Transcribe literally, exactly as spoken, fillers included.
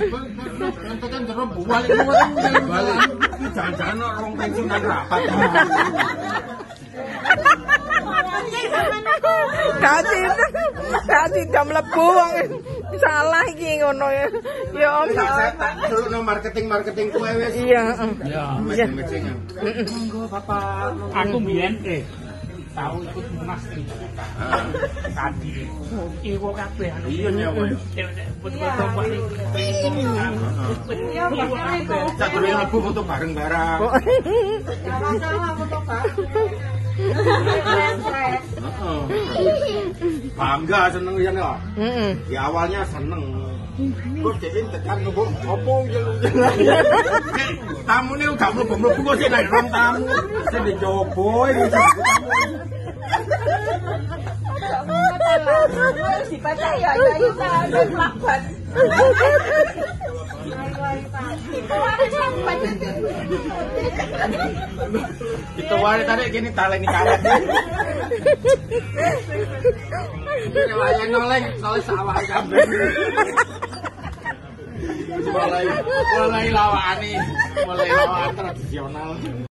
Nonton terus balik balik. Jangan-jangan orang pensiunan rapat. Kasih, kasih jam lebu wong salah iki ngono ya. Ya Dulu marketing-marketing kue wis. Iya, Iya, matching-matching. Monggo Bapak. Aku mbiyen eh tahu ikut munas iki. Tadi. Iku kabeh anu. Iya nyawa. Betul-betul kok Iya, itu. Sak durung lebu foto bareng-bareng. Sama-sama foto bareng. Bangga seneng ya nih. Heeh. Di awalnya seneng. Kok dekin tekan ngebom opo yel-yel. Tamu ini udah mlebu-mlebu kok sih nek rom tamu. Sing dicoba iki. Dibaca ya, ya kita melakukan. Kita wae tadi gini taleni karet. Ini wae noleng, soalnya sawah kabeh. Mulai mulai lawani, mulai lawan tradisional.